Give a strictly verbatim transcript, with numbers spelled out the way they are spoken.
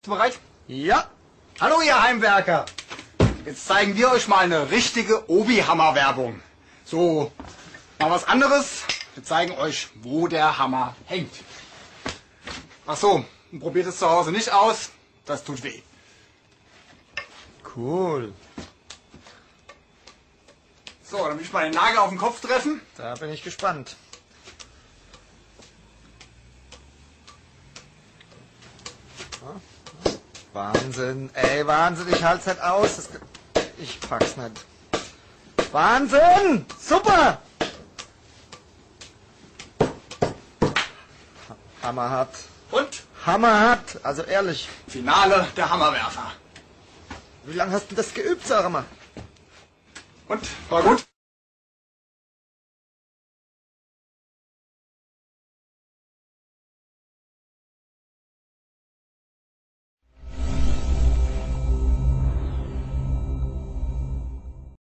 Bereit? Ja. Hallo ihr Heimwerker! Jetzt zeigen wir euch mal eine richtige Obi-Hammer-Werbung. So, mal was anderes. Wir zeigen euch, wo der Hammer hängt. Ach so, probiert es zu Hause nicht aus. Das tut weh. Cool. So, dann will ich mal den Nagel auf den Kopf treffen. Da bin ich gespannt. Wahnsinn, ey, Wahnsinn, ich halte es nicht aus. Das, ich pack's nicht. Wahnsinn! Super! Hammerhart. Und Hammerhart, also ehrlich. Finale der Hammerwerfer. Wie lange hast du das geübt, sag mal? Und, war gut?